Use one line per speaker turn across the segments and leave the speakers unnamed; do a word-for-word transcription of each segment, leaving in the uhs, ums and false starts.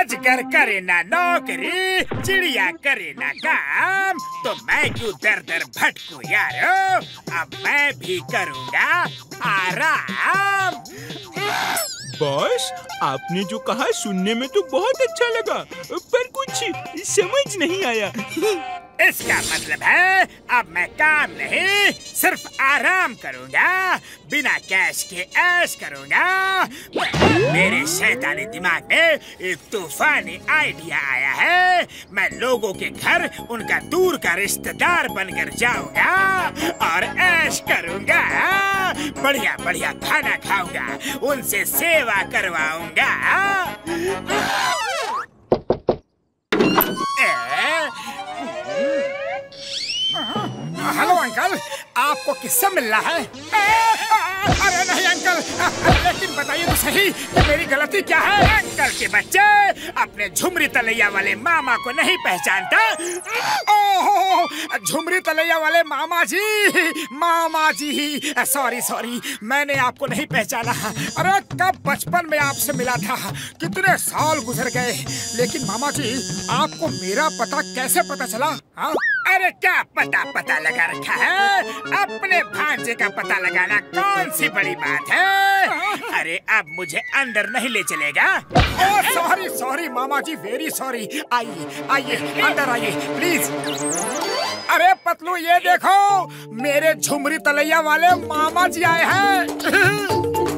अजगर करे ना नौकरी, चिड़िया करे ना काम, तो मैं क्यों दर दर भटकूं यारो। अब मैं भी करूँगा आराम।
बॉस, आपने जो कहा सुनने में तो बहुत अच्छा लगा, पर कुछ समझ नहीं आया।
इसका मतलब है अब मैं काम नहीं सिर्फ आराम करूंगा, बिना कैश के ऐश करूंगा। मेरे शैतानी दिमाग में एक तूफानी आइडिया आया है। मैं लोगों के घर उनका दूर का रिश्तेदार बनकर जाऊंगा और ऐश करूंगा। बढ़िया बढ़िया खाना खाऊंगा, उनसे सेवा करवाऊंगा। हेलो अंकल, आपको किससे मिलना है? अरे नहीं अंकल, लेकिन बताइए तो सही कि मेरी गलती क्या है? अंकल के बच्चे अपने झुमरी तलैया वाले मामा को नहीं पहचानता? ओह, झुमरी तलैया वाले मामा जी, मामा जी, सॉरी सॉरी, मैंने आपको नहीं पहचाना। अरे कब बचपन में आपसे मिला था, कितने साल गुजर गए। लेकिन मामा जी, आपको मेरा पता कैसे पता चला? हाँ? अरे क्या पता पता लगा रखा है, अपने भांजे का पता लगाना कौन सी बड़ी बात है। अरे अब मुझे अंदर नहीं ले चलेगा? ओह सॉरी सॉरी मामा जी, वेरी सॉरी। आइए आइए अंदर आइए प्लीज। अरे पतलू, ये देखो, मेरे झुमरी तलैया वाले मामा जी आए हैं।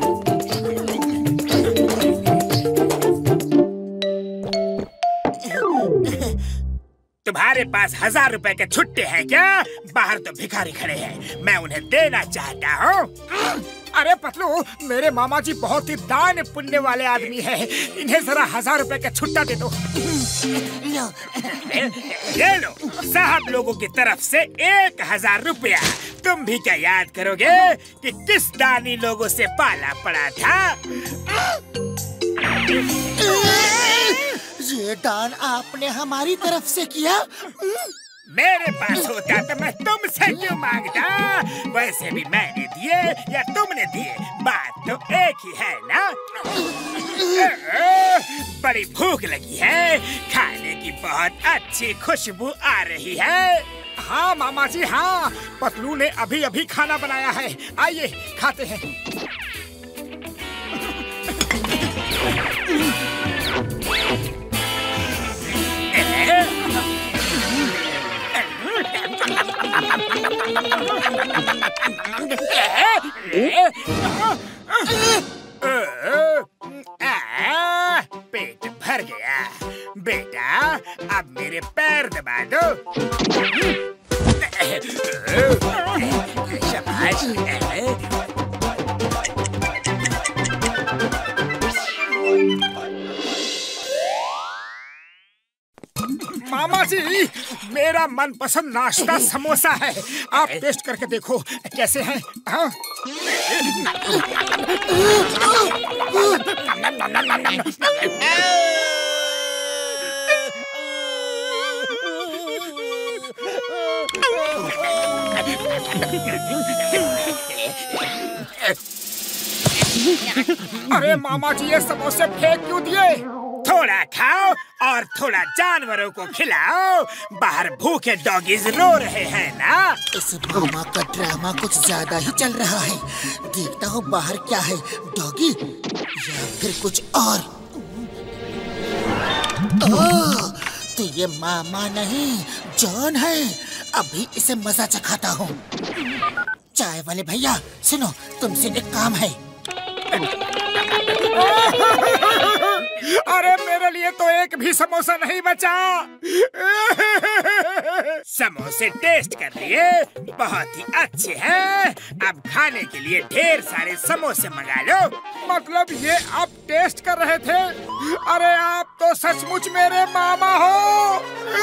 तुम्हारे पास हजार रुपए के छुट्टे हैं क्या? बाहर तो भिखारी खड़े हैं, मैं उन्हें देना चाहता हूँ। अरे पतलू, मेरे मामा जी बहुत ही दान पुण्य वाले आदमी हैं, इन्हें जरा हजार रुपए का छुट्टा दे दो। लो। ये लो, साहब लोगों की तरफ से एक हजार रुपया। तुम भी क्या याद करोगे कि किस दानी लोगों से पाला पड़ा था?
ये दान आपने हमारी तरफ से किया?
मेरे पास होता तो मैं तुमसे क्यों मांगता? वैसे भी मैंने दिए या तुमने दिए, बात तो एक ही है ना? बड़ी भूख लगी है, खाने की बहुत अच्छी खुशबू आ रही है। हाँ मामा जी हाँ, पतलू ने अभी अभी खाना बनाया है, आइए खाते हैं। पेट भर गया। बेटा अब मेरे पैर दबा दो। शाबाश। मामा जी, मेरा मनपसंद नाश्ता समोसा है, आप टेस्ट करके देखो कैसे हैं। हाँ? अरे मामा जी, ये समोसे फेंक क्यों दिए? थोड़ा खाओ और थोड़ा जानवरों को खिलाओ, बाहर भूखे डॉगीज रो रहे हैं ना।
इस मामा का ड्रामा कुछ ज्यादा ही चल रहा है। देखता हूँ बाहर क्या है, डॉगी या फिर कुछ और। ओह, तो ये मामा नहीं जॉन है। अभी इसे मजा चखाता हूँ। चाय वाले भैया सुनो, तुमसे एक काम है।
अरे मेरे लिए तो एक भी समोसा नहीं बचा। समोसे टेस्ट कर लिए, बहुत ही अच्छे हैं। अब खाने के लिए ढेर सारे समोसे मंगा लो। मतलब ये आप टेस्ट कर रहे थे? अरे आप तो सचमुच मेरे मामा हो।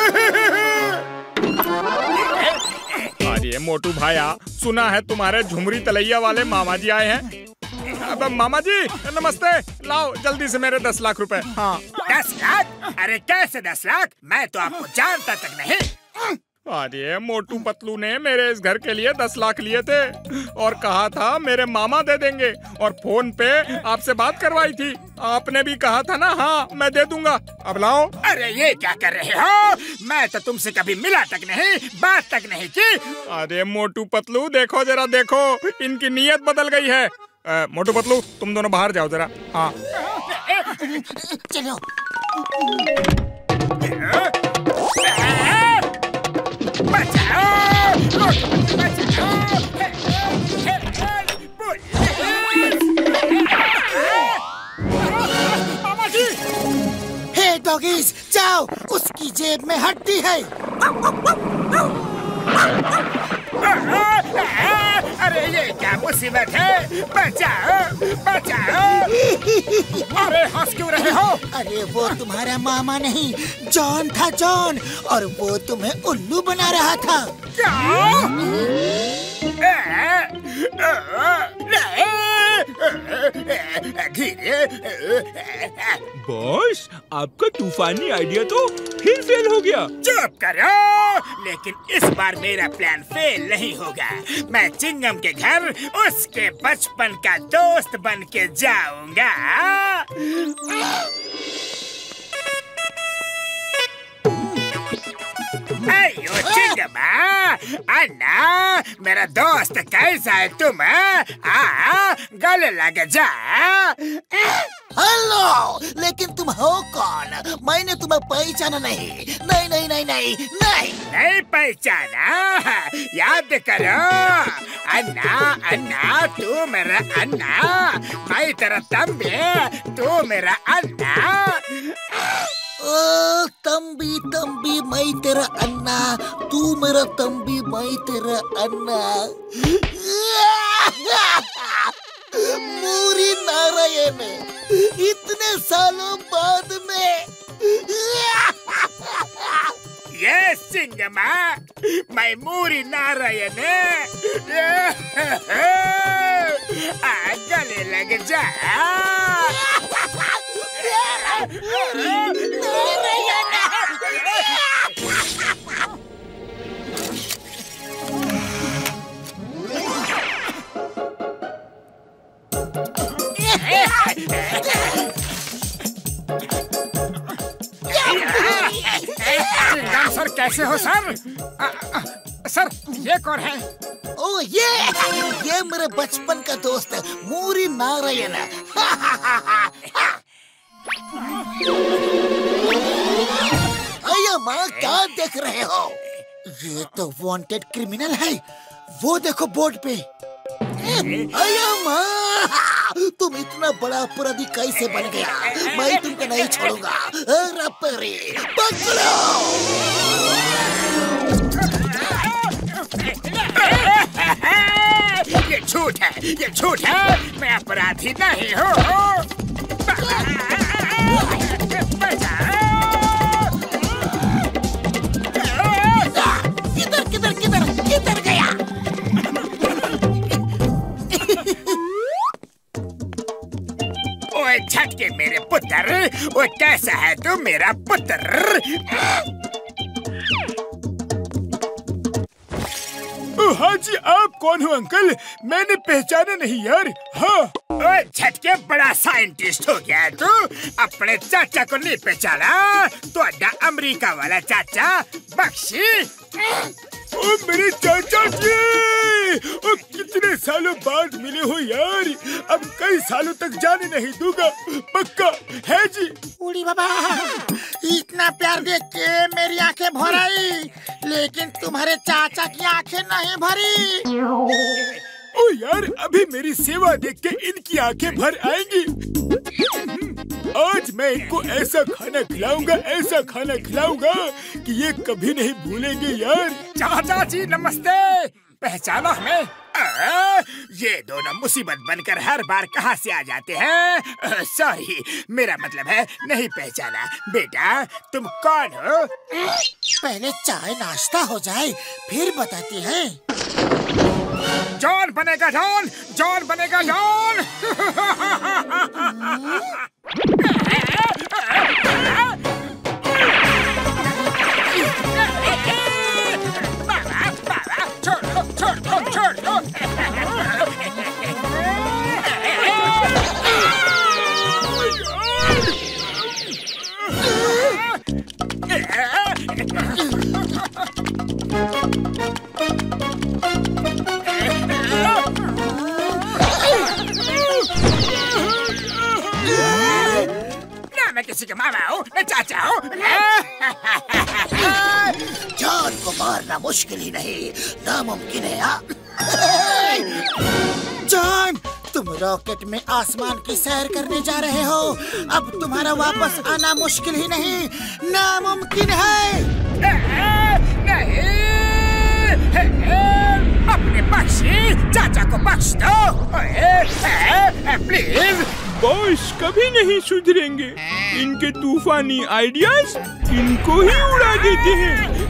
अरे मोटू भाया, सुना है तुम्हारे झुमरी तलैया वाले मामा जी आए हैं। अब मामा जी नमस्ते, लाओ जल्दी से मेरे दस लाख रुपए। हाँ।
दस लाख? अरे कैसे दस लाख? मैं तो आपको जानता तक नहीं।
अरे मोटू पतलू ने मेरे इस घर के लिए दस लाख लिए थे और कहा था मेरे मामा दे देंगे, और फोन पे आपसे बात करवाई थी। आपने भी कहा था ना हाँ मैं दे दूंगा। अब लाओ।
अरे ये क्या कर रहे हो? मैं तो तुमसे कभी मिला तक नहीं, बात तक नहीं की।
अरे मोटू पतलू देखो जरा, देखो इनकी नीयत बदल गई है। आ, मोटू पतलू तुम दोनों बाहर जाओ जरा। हाँ
चलो।
मामा जी!
हे डॉगीज, जाओ, उसकी जेब में हड्डी है।
अरे ये क्या मुसीबत है? बचाओ, बचाओ! अरे हंस क्यों रहे हो?
अरे वो तुम्हारा मामा नहीं, जॉन था, जॉन, और वो तुम्हें उल्लू बना रहा था।
बॉस, आपका तूफानी आइडिया तो फिर फेल हो गया।
चुप करो, लेकिन इस बार मेरा प्लान फेल नहीं होगा। मैं चिंगम के घर उसके बचपन का दोस्त बन के जाऊंगा। अयो चिंगमा, अन्ना मेरा दोस्त कैसा है तुम? आ गले लग जा।
हेलो, लेकिन तुम हो कौन? मैंने तुम्हें पहचाना नहीं। नहीं नहीं नहीं नहीं नहीं
नहीं पहचाना? याद करो अन्ना, अन्ना तू मेरा अन्ना, मैं तेरा तंबी, तू मेरा अन्ना।
ओ तंबी तंबी, मैं तेरा अन्ना, तू मेरा तंबी, मैं तेरा अन्ना। मूरी नारायण, इतने सालों बाद में।
ये सिंगमा, मैं मूरी नारायण, गले लग जा। सर कैसे हो सर? आ, आ, सर ये कौन है?
ओ ये ये मेरे बचपन का दोस्त है, मूरी नारायण। अया माँ, क्या देख रहे हो? ये तो वांटेड क्रिमिनल है। वो देखो बोर्ड पे। अया माँ, तुम इतना बड़ा अपराधी कैसे बन गया? मैं तुमको नहीं छोड़ूंगा। रपरी पकड़ो।
ये झूठ है, ये झूठ है। मैं अपराधी नहीं हूँ।
किधर किधर किधर किधर गया?
ओए झटके मेरे पुत्र, वो कैसा है तू मेरा पुत्र?
हाँ जी, आप कौन हो अंकल? मैंने पहचाना नहीं यार। हाँ
ओए झटके, बड़ा साइंटिस्ट हो गया तू। अपने चाचा को नहीं पहचाना? तो अड्डा अमेरिका वाला चाचा बख्शी।
ओ मेरे चाचा जी, ओ कितने सालों बाद मिले हो यार। अब कई सालों तक जाने नहीं दूंगा, पक्का है जी।
उड़ी बाबा, इतना प्यार देख के मेरी आंखें भर आई, लेकिन तुम्हारे चाचा की आंखें नहीं भरी।
ओ यार, अभी मेरी सेवा देख के इनकी आंखें भर आएंगी। आज मैं इनको ऐसा खाना खिलाऊंगा, ऐसा खाना खिलाऊंगा कि ये कभी नहीं भूलेंगे यार।
चाचा जी नमस्ते, पहचाना हमें? आ, ये दोनों मुसीबत बनकर हर बार कहाँ से आ जाते हैं? सॉरी, मेरा मतलब है नहीं पहचाना। बेटा तुम कौन हो?
पहले चाय नाश्ता हो जाए फिर बताती है।
जॉन बनेगा जॉन, जॉन बनेगा जॉन। ना मैं किसी का मामा हूँ, मैं चाचा हूँ।
जान को मारना मुश्किल ही नहीं, नामुमकिन है। हाँ? जान, तुम रॉकेट में आसमान की सैर करने जा रहे हो। अब तुम्हारा वापस आना मुश्किल ही नहीं, नामुमकिन है।
नहीं, अपने बख्शी चाचा को बख्श दो, प्लीज।
बॉस कभी नहीं सुधरेंगे। इनके तूफानी आइडियाज इनको ही उड़ा देते हैं।